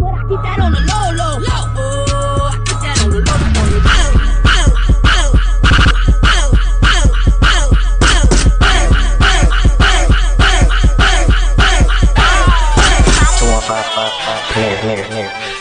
but I keep that on the low, low, low. Oh, I keep that on the low, low. Nigga.